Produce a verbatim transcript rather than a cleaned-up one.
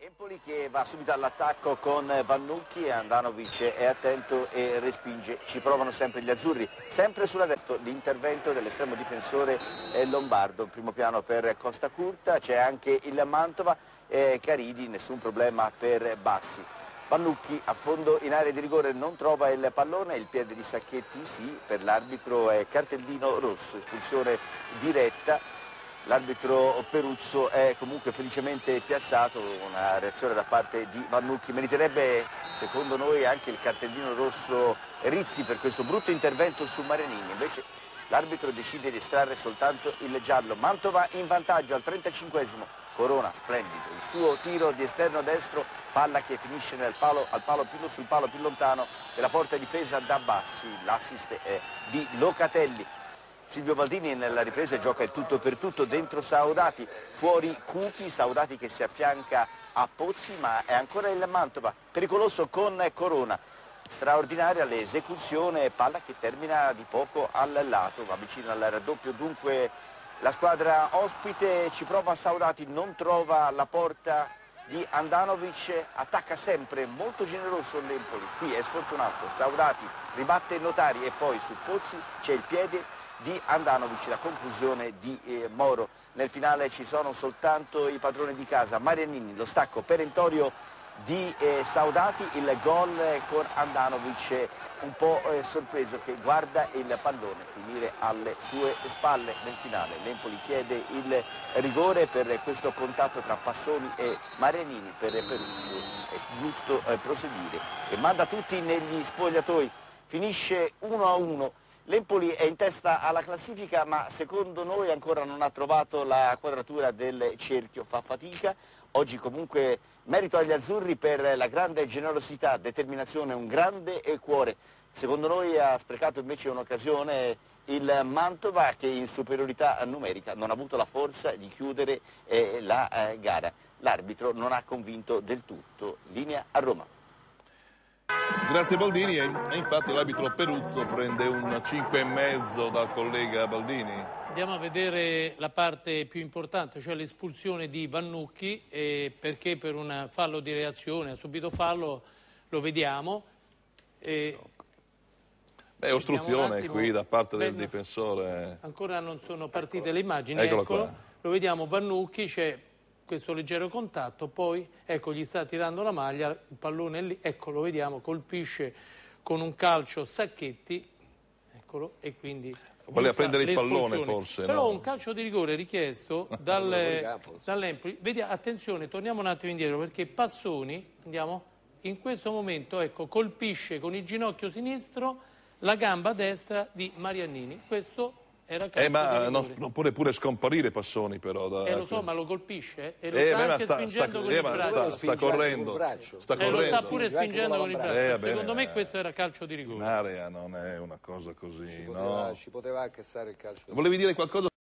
Empoli che va subito all'attacco con Vannucchi, Andanovic è attento e respinge, ci provano sempre gli azzurri, sempre sulla destra l'intervento dell'estremo difensore lombardo, primo piano per Costa Curta, c'è anche il Mantova, eh, Caridi, nessun problema per Bassi. Vannucchi a fondo in area di rigore non trova il pallone, il piede di Sacchetti sì, per l'arbitro è cartellino rosso, espulsione diretta. L'arbitro Peruzzo è comunque felicemente piazzato, una reazione da parte di Vannucchi. Meriterebbe, secondo noi, anche il cartellino rosso Rizzi per questo brutto intervento su Marianini. Invece l'arbitro decide di estrarre soltanto il giallo. Mantova in vantaggio al trentacinquesimo. Corona, splendido. Il suo tiro di esterno destro, palla che finisce nel palo, al palo più, sul palo più lontano della porta difesa da Bassi. L'assist è di Locatelli. Silvio Baldini nella ripresa gioca il tutto per tutto dentro Saudati, fuori Cupi, Saudati che si affianca a Pozzi, ma è ancora il Mantova, pericoloso con Corona. Straordinaria l'esecuzione, palla che termina di poco al lato, va vicino al raddoppio, dunque la squadra ospite ci prova Saudati, non trova la porta di Andanovic, attacca sempre, molto generoso l'Empoli, qui è sfortunato, Saudati ribatte Notari e poi su Pozzi c'è il piede di Andanovic, la conclusione di eh, Moro. Nel finale ci sono soltanto i padroni di casa, Marianini, lo stacco perentorio di eh, Saudati, il gol con Andanovic un po' eh, sorpreso che guarda il pallone finire alle sue spalle nel finale. L'Empoli chiede il rigore per questo contatto tra Passoni e Marianini, per Peruzzo è giusto eh, proseguire e manda tutti negli spogliatoi, finisce uno a uno. L'Empoli è in testa alla classifica, ma secondo noi ancora non ha trovato la quadratura del cerchio, fa fatica. Oggi comunque merito agli azzurri per la grande generosità, determinazione, un grande cuore. Secondo noi ha sprecato invece un'occasione il Mantova che in superiorità numerica non ha avuto la forza di chiudere eh, la eh, gara. L'arbitro non ha convinto del tutto. Linea a Roma. Grazie Baldini, e infatti l'arbitro Peruzzo prende un cinque e mezzo dal collega Baldini. Andiamo a vedere la parte più importante, cioè l'espulsione di Vannucchi, eh, perché per un fallo di reazione, ha subito fallo, lo vediamo. Eh, Beh, ostruzione attimo, qui da parte del beh, difensore. Ancora non sono partite le immagini, Eccolo eccolo, qua. Lo vediamo Vannucchi, c'è questo leggero contatto, poi ecco gli sta tirando la maglia, il pallone è lì, ecco lo vediamo, colpisce con un calcio Sacchetti, eccolo, e quindi voleva prendere il pallone forse, però no? Un calcio di rigore richiesto dal, dall'Empoli. Vediamo, attenzione, torniamo un attimo indietro perché Passoni, andiamo, in questo momento ecco colpisce con il ginocchio sinistro la gamba destra di Marianini, questo era calcio eh, ma di non, non può pure scomparire Passoni però. Da, eh lo so, ma lo colpisce eh, e lo eh, sta beh, anche sta, spingendo sta, con eh, il sta, braccio. sta correndo, sta eh, correndo. lo sta pure spingendo con il braccio. Eh, Secondo bene, me questo era calcio di rigore. In area non è una cosa così, ci poteva, no? ci poteva anche stare il calcio di rigore. Volevi dire qualcosa?